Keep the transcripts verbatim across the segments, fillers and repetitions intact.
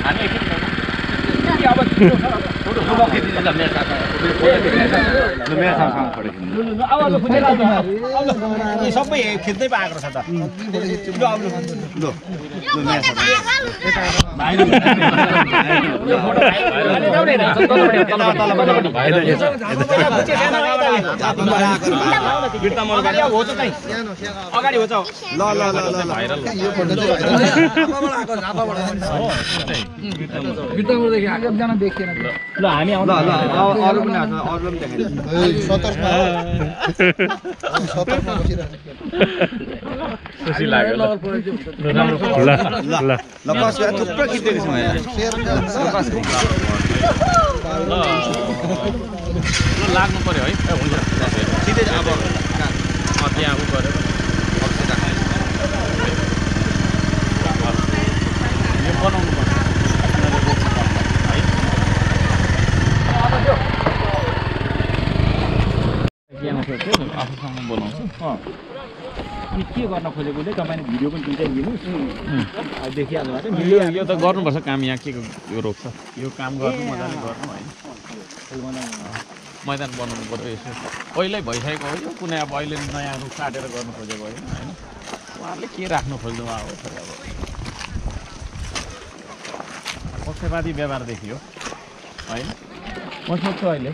हामी एकछिन अब सबै खिच्दै पाएको छ त अगाडि हो ल ल ल ल हामी आउँदा ल अरु पनि आछ अरुले पनि देखाइदिनु सतर्क सतर्क खुसी लाग्यो ल ल ल ल बस थुप्रो खिच्दै छौँ यहाँ ल लाग्नु पर्यो है हुन्छ सिधै अब त्यहाँ उ गरेर यो बनाउनु पर्छ आफूसँग बनाउँछु अनि के गर्न खोजेको चाहिँ तपाईँले भिडियो पनि दुइटै लिनुहोस् देखिहाल्नु भएको भिडियो यो त गर्नुपर्छ काम यहाँ के यो रोक्छ यो काम गर्नु मजाले गर्नु होइन मैदान बनाउनु पर्यो यसो पहिल्यै भइसकेको हो यो कुनै अब अहिले नयाँ रुख काटेर गर्नु खोजेको होइन होइन उहाँहरूले के राख्नु खोज्नु अब पक्षपाती व्यवहार देखियो होइन म सोध्छु अहिले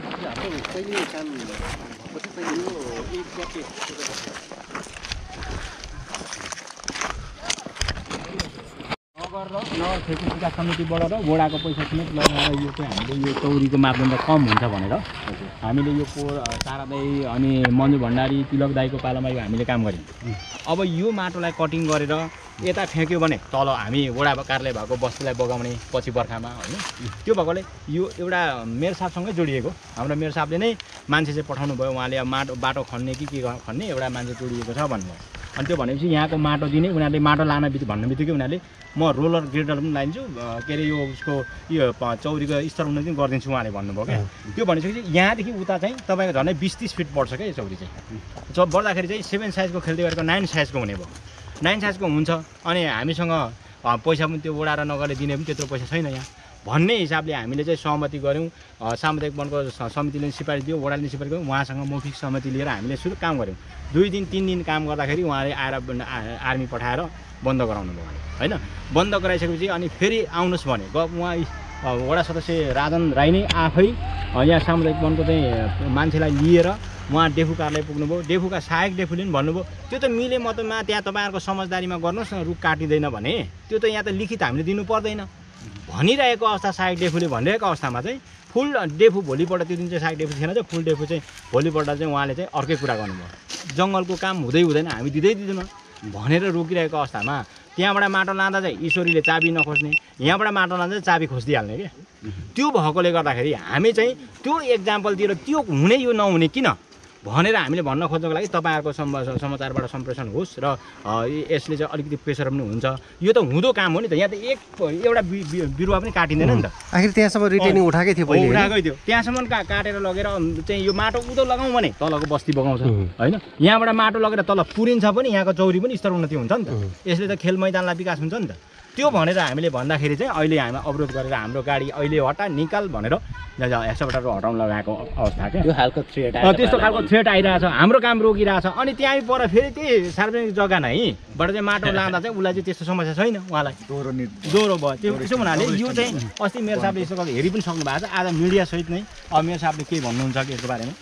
नगर र खेती विकास समितिबाट र वडाको पैसा समेत लगाएर यो चाहिँ हामीले यो चौरीको मापदण्ड कम हुन्छ भनेर हामीले यो पोहोर तारादाई अनि मन्जु भण्डारी तिलक दाईको पालामा यो हामीले काम गऱ्यौँ। अब यो माटोलाई कटिङ गरेर यता फ्याँक्यो भने तल हामी वडा कार्यालय भएको बस्तीलाई बगाउने पछि बर्खामा होइन त्यो भएकोले यो एउटा मेयर साहबसँगै जोडिएको हाम्रो मेयर साहबले नै मान्छे चाहिँ पठाउनु भयो उहाँले अब माटो बाटो खन्ने कि के खन्ने एउटा मान्छे जोडिएको छ भन्नुभयो अनि त्यो भनेपछि यहाँको माटो दिने उनीहरूले माटो लान बित्ति भन्ने बित्तिकै उनीहरूले म रोलर ग्रेडर पनि लाइदिन्छु के अरे यो उसको यो चौरीको स्तर उन्नति पनि गरिदिन्छु उहाँले भन्नुभयो क्या त्यो भनेपछि यहाँदेखि उता चाहिँ तपाईँको झन्डै बिस तिस फिट पर्छ क्या यो चौरी चाहिँ जब बढ्दाखेरि चाहिँ सेभेन साइजको खेल्दै गरेको नाइन साइजको हुने भयो नाइन साइजको हुन्छ अनि हामीसँग पैसा पनि त्यो वडा र नगरले दिने पनि त्यत्रो पैसा छैन यहाँ भन्ने हिसाबले हामीले चाहिँ सहमति गऱ्यौँ सामुदायिक वनको समितिले सिफारिस दियो वडाले सिफारिस गऱ्यौँ उहाँसँग मौखिक सहमति लिएर हामीले सुरु काम गऱ्यौँ दुई दिन तिन दिन काम गर्दाखेरि उहाँले आएर आर्मी पठाएर बन्द गराउनु भयो होइन बन्द गराइसकेपछि अनि फेरि आउनुहोस् भने उहाँ वडा सदस्य राजन राई नै आफै यहाँ सामुदायिक वनको चाहिँ मान्छेलाई लिएर उहाँ डेफु कार्यालय पुग्नुभयो डेफुका सहायक डेफुले पनि भन्नुभयो त्यो त मिले मतमा त्यहाँ तपाईँहरूको समझदारीमा गर्नुहोस् न रुख काटिँदैन भने त्यो त यहाँ त लिखित हामीले दिनु पर्दैन भनिरहेको अवस्था सहायक डेफुले भनिरहेको अवस्थामा चाहिँ फुल डेफु भोलिपल्ट त्यो दिन चाहिँ सहायक डेफु थिएन चाहिँ फुल डेफु चाहिँ भोलिपल्ट चाहिँ उहाँले चाहिँ अर्कै कुरा गर्नुभयो जङ्गलको काम हुँदै हुँदैन हामी दिँदै दिँदैनौँ भनेर रोकिरहेको अवस्थामा त्यहाँबाट माटो लाँदा चाहिँ ईश्वरीले चाबी नखोज्ने यहाँबाट माटो लाँदा चाहिँ चाबी खोजिदिइहाल्ने क्या त्यो भएकोले गर्दाखेरि हामी चाहिँ त्यो एक्जाम्पलतिर त्यो हुने यो नहुने किन भनेर हामीले भन्न खोज्नको लागि तपाईँहरूको समाचारबाट सम्प्रेषण होस् र यसले चाहिँ अलिकति प्रेसर पनि हुन्छ यो त हुँदो काम हो नि त यहाँ त एक एउटा बिरुवा पनि काटिँदैन नि त आखिर त्यहाँसम्म रिटेनिङ उठाएकै थियो पहिले उठाएकै थियो त्यहाँसम्म का काटेर लगेर चाहिँ यो माटो उदो लगाउँ भने तलको बस्ती बगाउँछ होइन यहाँबाट माटो लगेर तल पुरिन्छ पनि यहाँको चौरी पनि स्तर उन्नति हुन्छ नि त यसले त खेल मैदानलाई विकास हुन्छ नि त त्यो भनेर हामीले भन्दाखेरि चाहिँ अहिले हामी अवरोध गरेर हाम्रो गाडी अहिले हटा निकाल भनेर एक्सपर्टहरू हटाउन लगाएको अवस्था क्या त्यो खालको थ्रेट त्यस्तो खालको थ्रेट आइरहेछ हाम्रो काम रोकिरहेछ अनि त्यहाँ पर फेरि त्यही सार्वजनिक जग्गा नैबाट चाहिँ माटो लाँदा चाहिँ उसलाई चाहिँ त्यस्तो समस्या छैन उहाँलाई ज्वरो ज्वरो भयो त्यो त्यसो हुनाले यो चाहिँ अस्ति मेयर साहबले यसो गरेर हेरि पनि सक्नु भएको छ आज मिडियासहित नै अब मेयर साहबले के भन्नुहुन्छ कि यसको बारेमा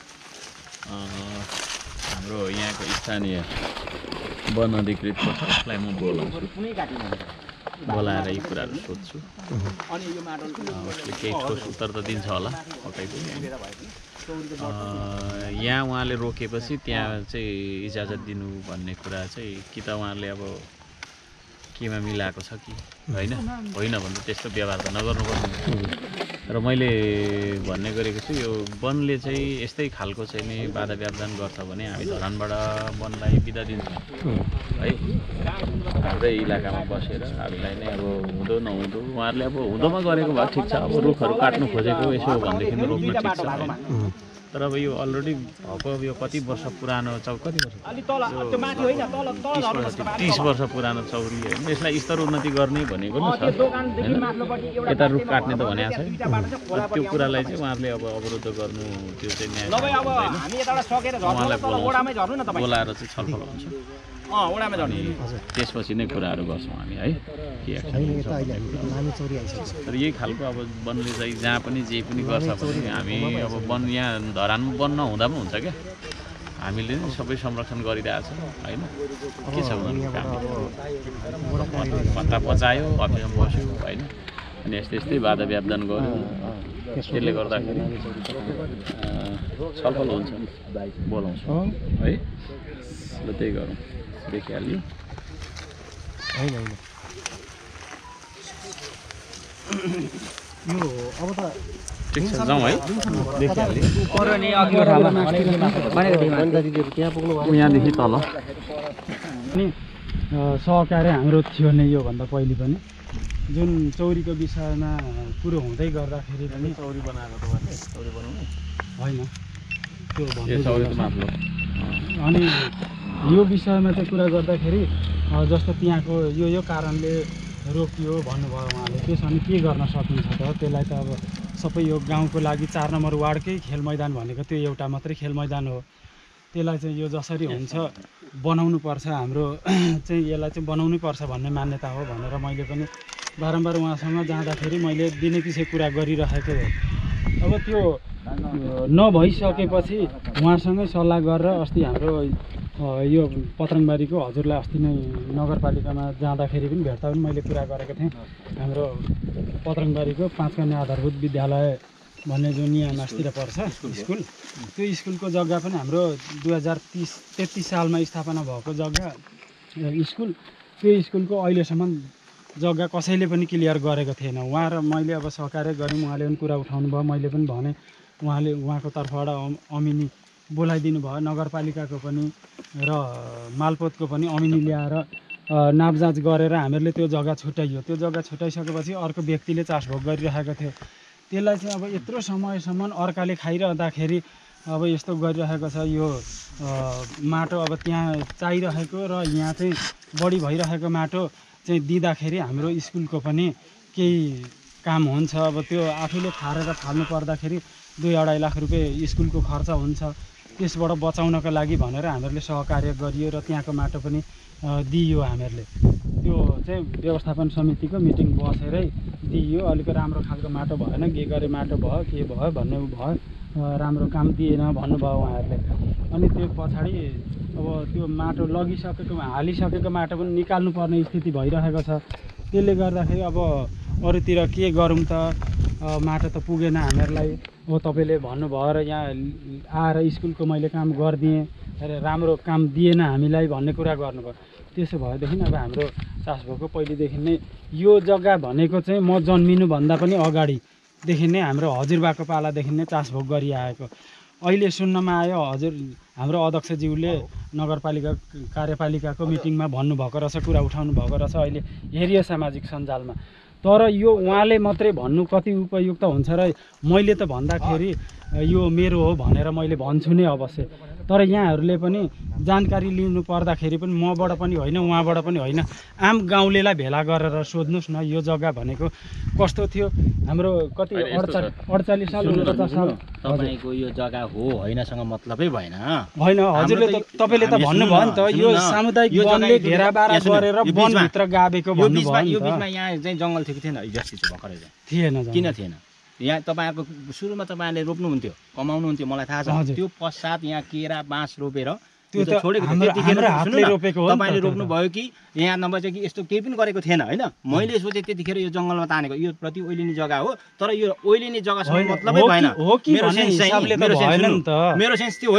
हाम्रो यहाँको स्थानीय वन अधिकृत छ उसलाई म बोलाउँछु बोलाएर यी कुराहरू सोध्छु अनि यो माटो उसले केही ठोस उत्तर त दिन्छ होला पक्कै पनि यहाँ उहाँले रोकेपछि त्यहाँ चाहिँ इजाजत दिनु भन्ने कुरा चाहिँ कि त उहाँले अब केमा मिलाएको छ कि होइन होइन भने त्यस्तो व्यवहार त नगर्नुपर्ने र मैले भन्ने गरेको छु यो वनले चाहिँ यस्तै खालको चाहिँ नि बाधा व्यवधान गर्छ भने हामी धरानबाट वनलाई बिदा दिन्छौँ है हाम्रै इलाकामा बसेर हामीलाई नै अब हुँदो नहुँदो उहाँहरूले अब हुँदोमा गरेको भए ठिक छ। अब रुखहरू काट्नु खोजेको यसो भनेदेखि रोक्न ठिक छ होइन। तर अब यो अलरेडी भएको अब यो कति वर्ष पुरानो चौ कति वर्ष तिस वर्ष पुरानो चौरी होइन। यसलाई स्तर उन्नति गर्ने भनेको नि छ होइन। यता रुख काट्ने त भनेको छैन। त्यो कुरालाई चाहिँ उहाँहरूले अब अवरुद्ध गर्नु त्यो चाहिँ न्याय उहाँलाई बोलाएर चाहिँ छलफल हुन्छ अनि त्यसपछि नै कुराहरू गर्छौँ हामी है के एक्सन लिन्छ। तर यही खालको अब वनले चाहिँ जहाँ पनि जे पनि गर्छ भने हामी अब वन यहाँ धरानमा वन नहुँदा पनि हुन्छ क्या। हामीले नै सबै संरक्षण गरिरहेछौँ होइन। के छ उनीहरूको काम पत्ता पचायो अफिसमा बस्यो होइन। अनि यस्तै यस्तै बाधा व्यापदान गऱ्यो। त्यसले गर्दाखेरि छलफल हुन्छ बोलाउँछौँ है। ल त्यही गरौँ देखिहाल्यो होइन होइन यो अब त ठिक छ जाउँ है देखिहाल्यो। यहाँदेखि तल अनि सहकार्य हाम्रो थियो नै योभन्दा पहिले पनि जुन चौरीको विषयमा कुरो हुँदै गर्दाखेरि पनि चौरी बनाएको तपाईँले चौरी बनाउनु होइन त्यो यो चौरी त माथि अनि यो विषयमा चाहिँ कुरा गर्दाखेरि जस्तो त्यहाँको यो यो कारणले रोकियो भन्नुभयो उहाँले। त्यसो भने के गर्न सकिन्छ त? त्यसलाई त अब सबै यो गाउँको लागि चार नम्बर वार्डकै खेल मैदान भनेको त्यो एउटा मात्रै खेल मैदान हो। त्यसलाई चाहिँ यो जसरी हुन्छ बनाउनु पर्छ हाम्रो चाहिँ यसलाई चाहिँ बनाउनै पर्छ भन्ने मान्यता हो भनेर मैले पनि बारम्बार उहाँसँग जाँदाखेरि मैले दिने पछि कुरा गरिरहेको हो। अब त्यो नभइसकेपछि उहाँसँगै सल्लाह गरेर अस्ति हाम्रो यो पत्रङबारीको हजुरलाई अस्ति नै नगरपालिकामा जाँदाखेरि पनि भेट्दा पनि मैले कुरा गरेको थिएँ। हाम्रो पत्रङबारीको पाँच कन्या आधारभूत विद्यालय भन्ने जुन यहाँ मास्तिर पर्छ स्कुल, त्यो स्कुलको जग्गा पनि हाम्रो दुई हजार तिस तेत्तिस सालमा स्थापना भएको जग्गा स्कुल। त्यो स्कुलको अहिलेसम्म जग्गा कसैले पनि क्लियर गरेको थिएन। उहाँ र मैले अब सहकार्य गऱ्यौँ। उहाँले पनि कुरा उठाउनु भयो, मैले पनि भने। उहाँले उहाँको तर्फबाट अमिनी बोलाइदिनु भयो, नगरपालिकाको पनि र मालपोतको पनि अमिनी ल्याएर नापजाँच गरेर हामीहरूले त्यो जग्गा छुट्याइयो। त्यो जग्गा छुट्याइसकेपछि अर्को व्यक्तिले चासभोग गरिरहेको थियो। त्यसलाई चाहिँ अब यत्रो समयसम्म अर्काले खाइरहँदाखेरि अब यस्तो गरिरहेको छ। यो माटो अब त्यहाँ चाहिरहेको र यहाँ चाहिँ बढी भइरहेको माटो चाहिँ दिँदाखेरि हाम्रो स्कुलको पनि केही काम हुन्छ। अब त्यो आफैले खारेर फाल्नु पर्दाखेरि दुई अढाई लाख रुपियाँ स्कुलको खर्च हुन्छ। त्यसबाट बचाउनको लागि भनेर हामीहरूले सहकार्य गरियो र त्यहाँको माटो पनि दिइयो। हामीहरूले त्यो चाहिँ व्यवस्थापन समितिको मिटिङ बसेरै दिइयो। अलिक राम्रो खालको माटो भएन, के गरे माटो भयो के भयो भन्ने भयो, राम्रो काम दिएन भन्नुभयो उहाँहरूले। अनि त्यो पछाडि अब त्यो माटो लगिसकेको हालिसकेको माटो पनि निकाल्नुपर्ने स्थिति भइरहेको छ। त्यसले गर्दाखेरि अब अरूतिर के गरौँ त, माटो त पुगेन हामीहरूलाई। अब तपाईँले भन्नुभयो र यहाँ आएर स्कुलको मैले काम गरिदिएँ, राम्रो काम दिएन हामीलाई भन्ने कुरा गर्नुभयो। त्यसो भएदेखि अब हाम्रो चासभोगको पहिलेदेखि नै यो जग्गा भनेको चाहिँ म जन्मिनुभन्दा पनि अगाडिदेखि नै हाम्रो हजुरबाको पालादेखि नै चासभोग गरिआएको। अहिले सुन्नमा आयो हजुर हाम्रो अध्यक्षज्यूले नगरपालिका कार्यपालिकाको मिटिङमा भन्नुभएको रहेछ, कुरा उठाउनु भएको रहेछ, अहिले हेरियो सामाजिक सञ्जालमा। तर यो उहाँले मात्रै भन्नु कति उपयुक्त हुन्छ र मैले त भन्दाखेरि यो मेरो हो भनेर मैले भन्छु नै अवश्य। तर यहाँहरूले पनि जानकारी लिनु पर्दाखेरि पनि मबाट पनि होइन उहाँबाट पनि होइन, आम गाउँलेलाई भेला गरेर सोध्नुहोस् न यो जग्गा भनेको कस्तो थियो। हाम्रो कति अडचालिस अडचालिस साल उनपचास साल तपाईँको यो जग्गा हो होइनसँग मतलबै भएन होइन। हजुरले त तपाईँले त भन्नुभयो नि त यो सामुदायिक वनले घेराबारा गरेर वनभित्र गाबेको भन्नुभयो नि यो त। बिचमा यहाँ चाहिँ जङ्गल थियो कि थिएन? हिजोअस्ति चाहिँ भर्खरै थिएन। किन थिएन? यहाँ तपाईँहरूको सुरुमा तपाईँहरूले रोप्नुहुन्थ्यो, कमाउनुहुन्थ्यो, मलाई थाहा छ। त्यो पश्चात यहाँ केरा बाँस रोपेर त्यो त छोडेको त्यतिखेर तपाईँले रोप्नुभयो कि यहाँ नभए चाहिँ कि यस्तो केही पनि गरेको थिएन होइन। मैले सोचेँ त्यतिखेर यो जङ्गलमा तानेको यो प्रति ओइलिने जग्गा हो। तर यो ओइलिने जग्गासँग मतलबै भएन। मेरो सेन्स चाहिँ मेरो सेन्स त्यो होइन।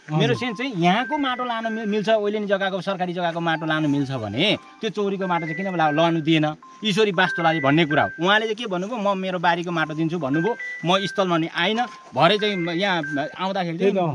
मेरो सेन्स चाहिँ यहाँको माटो लान मिल्छ, ओइलेनी जग्गाको सरकारी जग्गाको माटो लानु मिल्छ भने त्यो चौरीको माटो चाहिँ किन लानु दिएन? ईश्वरी वास्तुलाई भन्ने कुरा हो। उहाँले चाहिँ के भन्नुभयो, म मेरो बारीको माटो दिन्छु भन्नुभयो, म स्थलमा नि आइन, भरे चाहिँ यहाँ आउँदाखेरि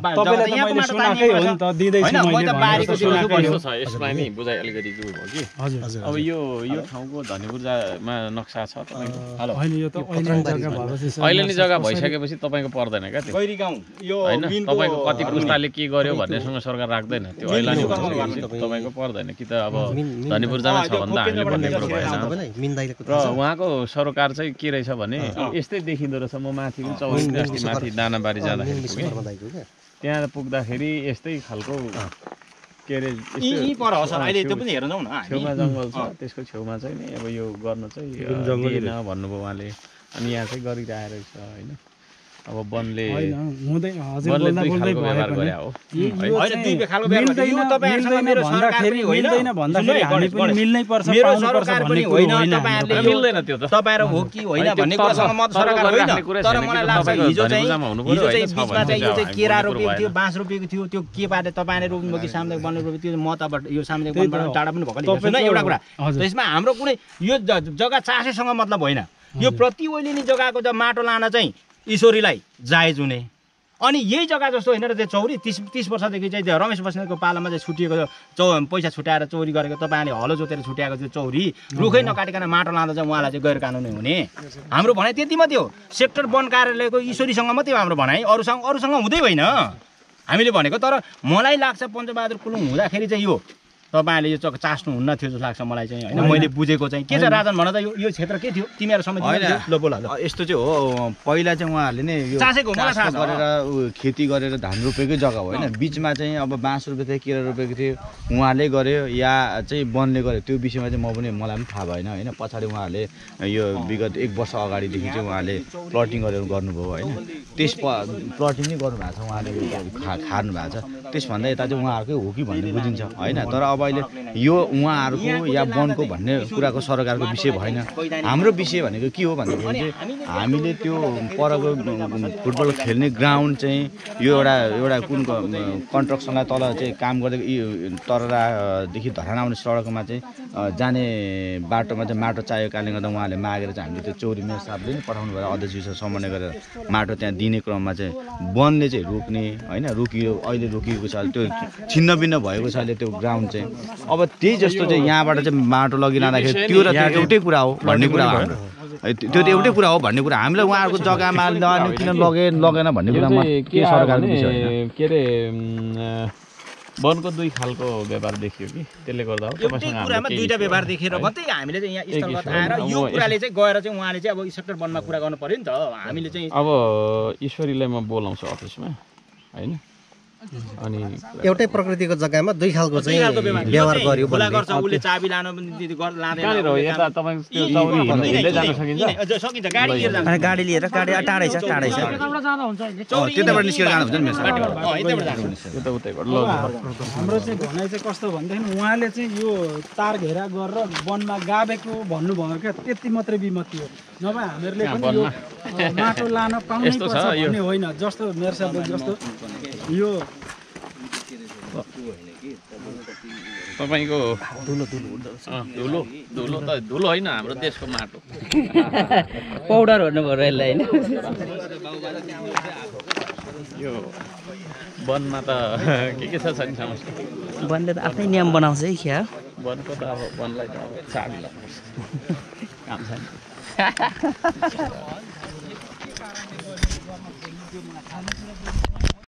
यसमा नि बुझाइ अलिकति के भयो कि अब यो यो ठाउँको धनीपुरमा नक्सा छ तपाईँको अहिले नै जग्गा भइसकेपछि तपाईँको पर्दैन क्या त्यो गैरी गाउँ यो होइन तपाईँको कति पुस्ताले के गर्यो भन्नेसँग सरकार राख्दैन त्यो अहिले नै भइसकेपछि तपाईँको पर्दैन कि त अब धनीपुर जामा छ भन्दा हामीले भन्ने कुरो भएन। र उहाँको सरोकार चाहिँ के रहेछ भने यस्तै देखिँदो रहेछ। म माथि पनि चौरी अस्ति माथि दानाबारी जाँदाखेरि पुगेँ, त्यहाँ पुग्दाखेरि यस्तै खालको के अरे छेउमा जङ्गल छ, त्यसको छेउमा चाहिँ नि अब यो गर्न चाहिँ दिएन भन्नुभयो उहाँले। अनि यहाँ चाहिँ गरिरहेको रहेछ होइन। अब वनले वनले दुई खालको व्यवहार गरे हो मिल्दैन त्यो त तपाईहरु हो कि होइन भन्ने कुरासँग म सरकार होइन। तर मलाई लाग्छ हिजो चाहिँ हिजो चाहिँ बिचमा चाहिँ यो चाहिँ केरा रोपेको थियो, बाँस रोपेको थियो, त्यो के पाटे तपाईले रोप्नुभयो कि सामुदायिक वन रोपेको थियो, म त यो सामुदायिक वनबाट टाढा पनि भएको सुन एउटा कुरा। त्यसमा हाम्रो कुनै यो जग्गा चासैसँग मतलब होइन। यो प्रति ओइलिनी जग्गाको ज माटो लान चाहिँ ईश्वरीलाई जायज हुने। अनि यही जग्गा जस्तो होइन र त्यो चौरी तिस तिस वर्षदेखि चाहिँ त्यो रमेश बस्नेतको पालामा चाहिँ छुटिएको चौ पैसा छुट्याएर चौरी गरेको तपाईँले हलो जोतेर छुट्याएको त्यो चौरी रुखै नकाटिकन माटो लाँदा चाहिँ उहाँलाई चाहिँ गैर कानुनी हुने। हाम्रो भनाइ त्यति मात्रै हो। सेक्टर वन कार्यालयको ईश्वरीसँग मात्रै हो हाम्रो भनाइ, अरूसँग अरूसँग हुँदै होइन हामीले भनेको। तर मलाई लाग्छ पञ्चबहादुर कुलुङ हुँदाखेरि चाहिँ यो तपाईहरुले यो चक चास्नुहुन्न थियो जस्तो लाग्छ मलाई चाहिँ होइन। मैले बुझेको चाहिँ के छ राजन भन त, यो यो क्षेत्र के थियो तिमीहरु समिति ल बोला ल। यस्तो चाहिँ हो, पहिला चाहिँ उहाँहरूले नै यो चासेको मलाई थाहा छ गरेर खेती गरेर धान रोपेकै जग्गा हो होइन। बिचमा चाहिँ अब बाँस रोपेको थियो, केरा रोपेको थियो, उहाँले गर्यो या चाहिँ वनले गर्यो त्यो विषयमा चाहिँ म पनि मलाई पनि थाहा भएन होइन। पछाडि उहाँहरूले यो विगत एक वर्ष अगाडिदेखि चाहिँ उहाँले प्लटिङ गरेर गर्नुभयो होइन। त्यस प्लटिङ नै गर्नुभएको छ उहाँले, खानु भएको छ। त्यसभन्दा यता चाहिँ उहाँहरूकै हो कि भन्ने बुझिन्छ होइन। तर अब अहिले यो उहाँहरूको या वनको भन्ने कुराको सरकारको विषय भएन। हाम्रो विषय भनेको के हो भन्दाखेरि चाहिँ हामीले त्यो परको फुटबल खेल्ने ग्राउन्ड चाहिँ यो एउटा एउटा कुन कन्स्ट्रक्सनलाई तल चाहिँ काम गर्दै तररादेखि धरान आउने सडकमा चाहिँ जाने बाटोमा चाहिँ माटो चाहिएको कारणले गर्दा उहाँले मागेर चाहिँ हामीले त्यो चौरी मेयर साहबले नै पठाउनु भयो। अध्यक्षसँग समन्वय गरेर माटो त्यहाँ दिने क्रममा चाहिँ वनले चाहिँ रोक्ने होइन, रोकियो अहिले रोकिएको छ। त्यो छिन्न भिन्न भएको छ अहिले त्यो ग्राउन्ड चाहिँ। अब त्यही जस्तो चाहिँ यहाँबाट चाहिँ माटो लगिरहँदाखेरि त्यो र त्यो एउटै कुरा हो भन्ने कुरा हो हाम्रो। त्यो त एउटै कुरा हो भन्ने कुरा हामीलाई उहाँहरूको जग्गामा लाने किन लगे लगेन भन्ने कुरामा के सरकारको विषय होइन। के अरे वनको दुई खालको व्यवहार देखियो कि त्यसले गर्दा हो तपाईँसँग कुरामा दुईटा व्यवहार देखेर मात्रै हामीले चाहिँ यहाँ स्थलगत आएर यो कुराले चाहिँ गएर चाहिँ उहाँले चाहिँ अब सेक्टर वनमा कुरा गर्नु पर्यो नि त। हामीले चाहिँ अब ईश्वरीलाई म बोलाउँछु अफिसमा होइन। अनि एउटै प्रकृतिको जग्गामा दुई खालको चाहिँ व्यवहार गर्यो खुला गर्छ, उसले चाबी लान पनि लाँदैन। कहाँनिर हो यता तपाईँ त्यो चौरी हिँड्दै जान सकिन्छ? सकिन्छ, गाडी लिएर जान्छ। अनि गाडी लिएर गाडी टाढै छ टाढै छ त्यताबाट निस्केर जानु हुन्छ नि मेरो यता उतैबाट ल। हाम्रो चाहिँ भनाइ चाहिँ कस्तो भनेदेखि उहाँले चाहिँ यो तार घेरा गरेर वनमा गाबेको भन्नुभयो क्या, त्यति मात्रै बिमती हो। नभए हामीहरूले पनि यो माटो लान पाउनै पर्छ भन्ने होइन। जस्तो मेरो साहब जस्तो यो तपाईँको धुलो धुलो धुलो त धुलो होइन, हाम्रो देशको माटो पाउडर भन्नुभयो यसलाई होइन। यो वनमा त के के छ छैन समस्या? वनले त आफ्नै नियम बनाउँछ है क्या। वनको त अब वनलाई त अब चाबी लाग्नुपर्छ, काम छैन।